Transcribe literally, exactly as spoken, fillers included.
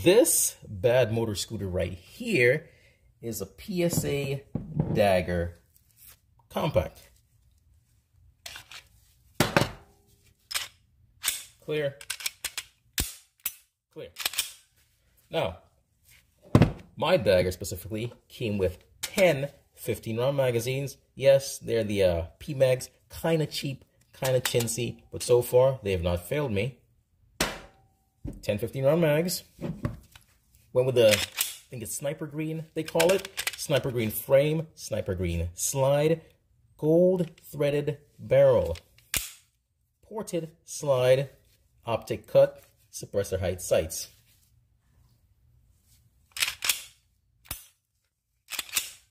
This bad motor scooter right here is a P S A Dagger Compact. Clear. Clear. Now, my Dagger specifically came with ten fifteen round magazines. Yes, they're the uh, P MAGs, kind of cheap, kind of chintzy, but so far they have not failed me. ten fifteen round mags. Went with the, I think it's Sniper Green, they call it. Sniper Green frame, Sniper Green slide, gold threaded barrel, ported slide, optic cut, suppressor height sights.